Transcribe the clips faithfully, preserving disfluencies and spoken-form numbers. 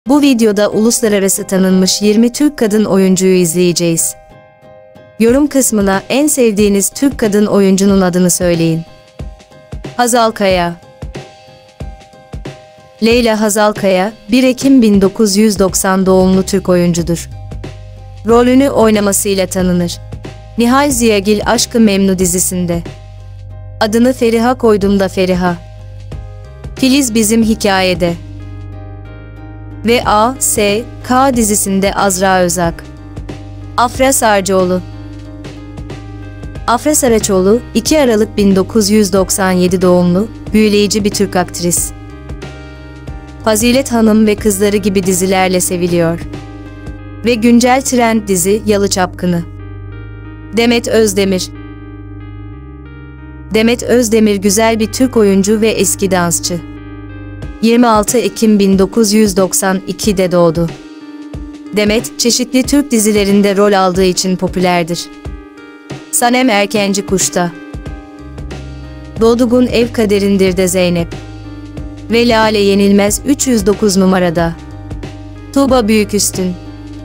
Bu videoda uluslararası tanınmış yirmi Türk kadın oyuncuyu izleyeceğiz. Yorum kısmına en sevdiğiniz Türk kadın oyuncunun adını söyleyin. Hazal Kaya. Leyla Hazal Kaya, bir Ekim bin dokuz yüz doksan doğumlu Türk oyuncudur. Rolünü oynamasıyla tanınır. Nihal Ziyagil Aşk-ı Memnu dizisinde. Adını Feriha koydum da Feriha. Filiz Bizim Hikayede. Ve A S K dizisinde Azra Özak. Afra Sarıcıoğlu. Afra Saraçoğlu, iki Aralık bin dokuz yüz doksan yedi doğumlu, büyüleyici bir Türk aktris. Fazilet Hanım ve Kızları gibi dizilerle seviliyor. Ve güncel trend dizi Yalı Çapkını. Demet Özdemir. Demet Özdemir güzel bir Türk oyuncu ve eski dansçı. yirmi altı Ekim bin dokuz yüz doksan iki'de doğdu. Demet, çeşitli Türk dizilerinde rol aldığı için popülerdir. Sanem Erkenci Kuş'ta. Doğduğun Ev Kaderindir de Zeynep. Ve Lale Yenilmez üç yüz dokuz numarada. Tuğba Büyüküstün.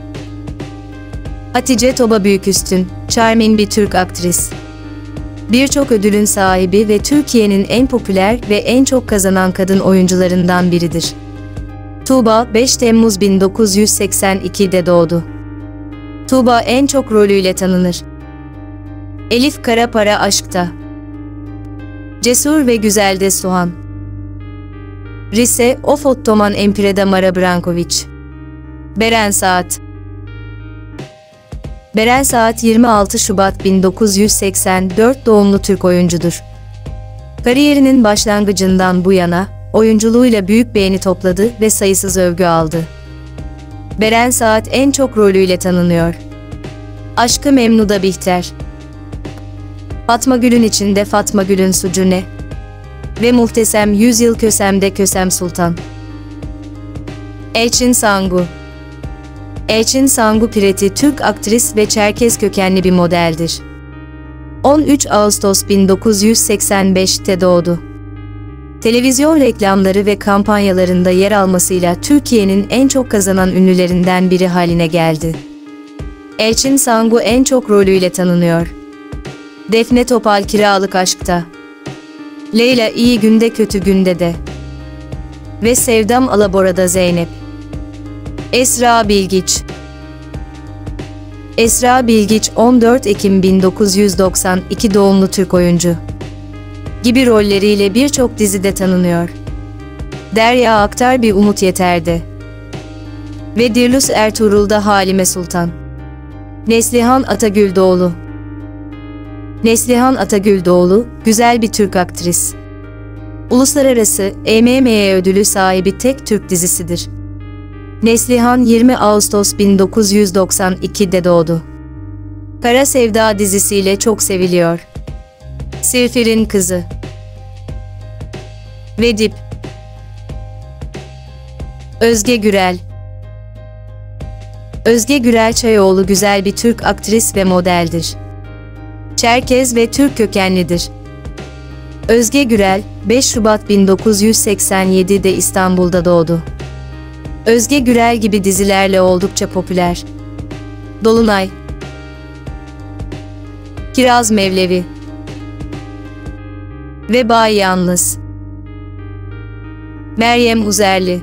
Hatice Toba Büyüküstün, charming bir Türk aktris. Birçok ödülün sahibi ve Türkiye'nin en popüler ve en çok kazanan kadın oyuncularından biridir. Tuğba, beş Temmuz bin dokuz yüz seksen iki'de doğdu. Tuğba en çok rolüyle tanınır. Elif Kara Para Aşk'ta. Cesur ve Güzelde Suhan. Rise of Ottoman Empireda Mara Brankovic. Beren Saat. Beren Saat yirmi altı Şubat bin dokuz yüz seksen dört doğumlu Türk oyuncudur. Kariyerinin başlangıcından bu yana, oyunculuğuyla büyük beğeni topladı ve sayısız övgü aldı. Beren Saat en çok rolüyle tanınıyor. Aşk-ı Memnu'da Bihter. Fatma Gül'ün içinde Fatma Gül'ün sucu ne? Ve Muhteşem Yüzyıl Kösem'de Kösem Sultan. Elçin Sangu. Elçin Sangu Pireti Türk aktris ve Çerkez kökenli bir modeldir. on üç Ağustos bin dokuz yüz seksen beş'te doğdu. Televizyon reklamları ve kampanyalarında yer almasıyla Türkiye'nin en çok kazanan ünlülerinden biri haline geldi. Elçin Sangu en çok rolüyle tanınıyor. Defne Topal Kiralık Aşk'ta. Leyla İyi Günde Kötü Günde de. Ve Sevdam Alabora'da Zeynep. Esra Bilgiç. Esra Bilgiç on dört Ekim bin dokuz yüz doksan iki doğumlu Türk oyuncu. Gibi rolleriyle birçok dizide tanınıyor. Derya Aktar Bir Umut Yeter'de. Ve Dirlus Ertuğrul'da Halime Sultan. Neslihan Atagüldoğlu. Neslihan Atagüldoğlu, güzel bir Türk aktris. Uluslararası E M M A ödülü sahibi tek Türk dizisidir. Neslihan yirmi Ağustos bin dokuz yüz doksan iki'de doğdu. Kara Sevda dizisiyle çok seviliyor. Sirfir'in Kızı. Ve Dip. Özge Gürel. Özge Gürel Çayoğlu güzel bir Türk aktris ve modeldir. Çerkez ve Türk kökenlidir. Özge Gürel, beş Şubat bin dokuz yüz seksen yedi'de İstanbul'da doğdu. Özge Gürel gibi dizilerle oldukça popüler. Dolunay. Kiraz Mevlevi. Ve Bay Yalnız. Meryem Uzerli.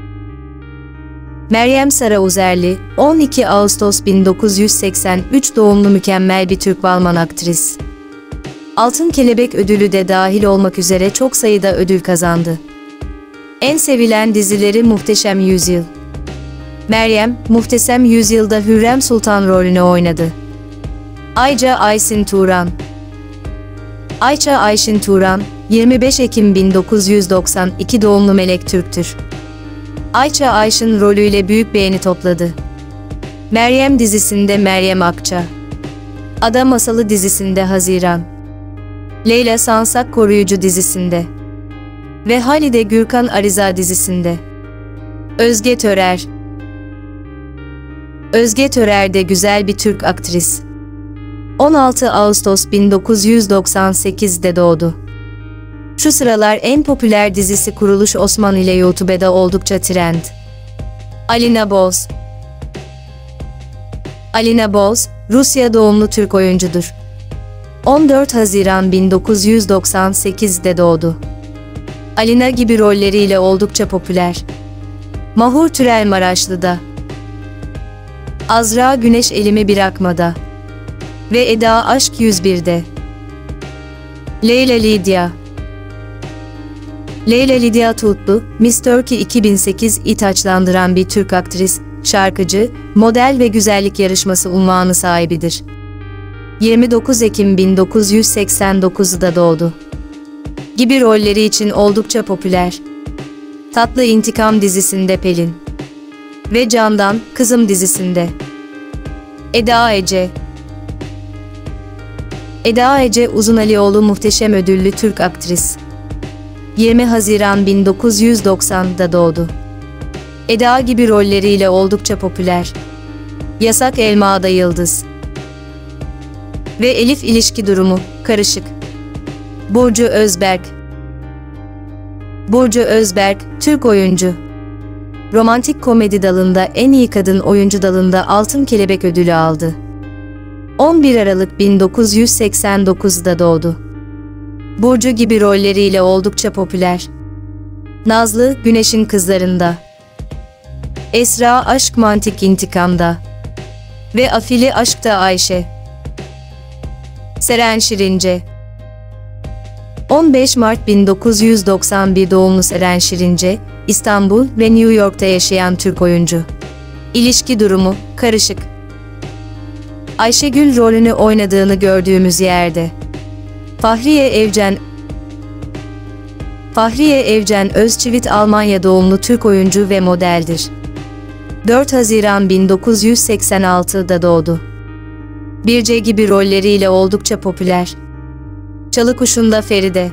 Meryem Sara Uzerli, on iki Ağustos bin dokuz yüz seksen üç doğumlu mükemmel bir Türk Balman aktris. Altın Kelebek ödülü de dahil olmak üzere çok sayıda ödül kazandı. En sevilen dizileri Muhteşem Yüzyıl. Meryem, Muhteşem Yüzyıl'da Hürrem Sultan rolünü oynadı. Ayça Ayşin Turan. Ayça Ayşin Turan, yirmi beş Ekim bin dokuz yüz doksan iki doğumlu melek Türktür. Ayça Ayşin rolüyle büyük beğeni topladı. Meryem dizisinde Meryem Akça. Ada Masalı dizisinde Haziran. Leyla Sansak Koruyucu dizisinde. Ve Halide Gürkan Ariza dizisinde. Özge Törer. Özge Törer de güzel bir Türk aktris. on altı Ağustos bin dokuz yüz doksan sekiz'de doğdu. Şu sıralar en popüler dizisi Kuruluş Osman ile YouTube'da oldukça trend. Alina Boz. Alina Boz, Rusya doğumlu Türk oyuncudur. on dört Haziran bin dokuz yüz doksan sekiz'de doğdu. Alina gibi rolleriyle oldukça popüler. Mahur Türel Maraşlı'da, Azra Güneş Elimi Bırakma'da ve Eda Aşk yüz bir'de. Leyla Lidya. Leyla Lidya Tutlu, Miss Turkey iki bin sekiz'i taçlandıran bir Türk aktris, şarkıcı, model ve güzellik yarışması unvanı sahibidir. yirmi dokuz Ekim bin dokuz yüz seksen dokuz'da doğdu. Gibi rolleri için oldukça popüler. Tatlı İntikam dizisinde Pelin ve Candan, Kızım dizisinde. Eda Ece. Eda Ece Uzunalioğlu muhteşem ödüllü Türk aktris. yirmi Haziran bin dokuz yüz doksan'da doğdu. Eda gibi rolleriyle oldukça popüler. Yasak Elma'da Yıldız ve Elif ilişki durumu, karışık. Burcu Özberk. Burcu Özberk, Türk oyuncu. Romantik komedi dalında en iyi kadın oyuncu dalında Altın Kelebek ödülü aldı. on bir Aralık bin dokuz yüz seksen dokuz'da doğdu. Burcu gibi rolleriyle oldukça popüler. Nazlı, Güneş'in Kızlarında, Esra Aşk Mantik İntikam'da ve Afili Aşk'ta Ayşe. Seren Şirince. on beş Mart bin dokuz yüz doksan bir doğumlu Seren Şirince, İstanbul ve New York'ta yaşayan Türk oyuncu. İlişki durumu, karışık. Ayşegül rolünü oynadığını gördüğümüz yerde. Fahriye Evcen. Fahriye Evcen Özçivit Almanya doğumlu Türk oyuncu ve modeldir. dört Haziran bin dokuz yüz seksen altı'da doğdu. Birce gibi rolleriyle oldukça popüler. Çalı Kuşu'nda Feride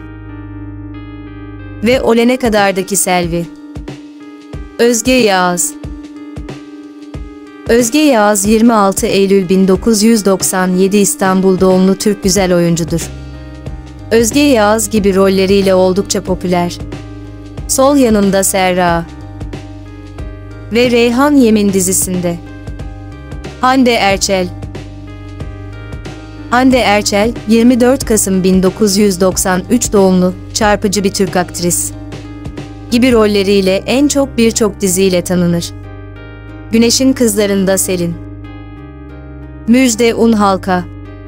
ve Olene Kadar'daki Selvi. Özge Yağız. Özge Yağız yirmi altı Eylül bin dokuz yüz doksan yedi İstanbul doğumlu Türk güzel oyuncudur. Özge Yağız gibi rolleriyle oldukça popüler. Sol Yanımda Serra ve Reyhan Yemin dizisinde. Hande Erçel. Hande Erçel, yirmi dört Kasım bin dokuz yüz doksan üç doğumlu, çarpıcı bir Türk aktris. Gibi rolleriyle en çok birçok diziyle tanınır. Güneş'in Kızlarında Selin. Müjde Unhalka.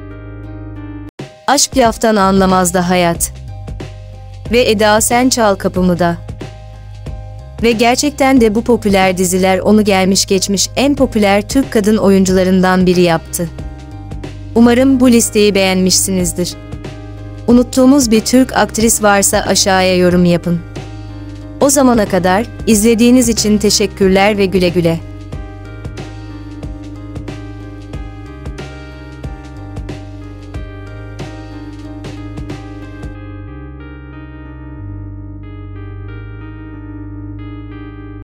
Aşk Laftan Anlamaz da Hayat ve Eda Sen Çal Kapımı'da. Ve gerçekten de bu popüler diziler onu gelmiş geçmiş en popüler Türk kadın oyuncularından biri yaptı. Umarım bu listeyi beğenmişsinizdir. Unuttuğumuz bir Türk aktris varsa aşağıya yorum yapın. O zamana kadar izlediğiniz için teşekkürler ve güle güle.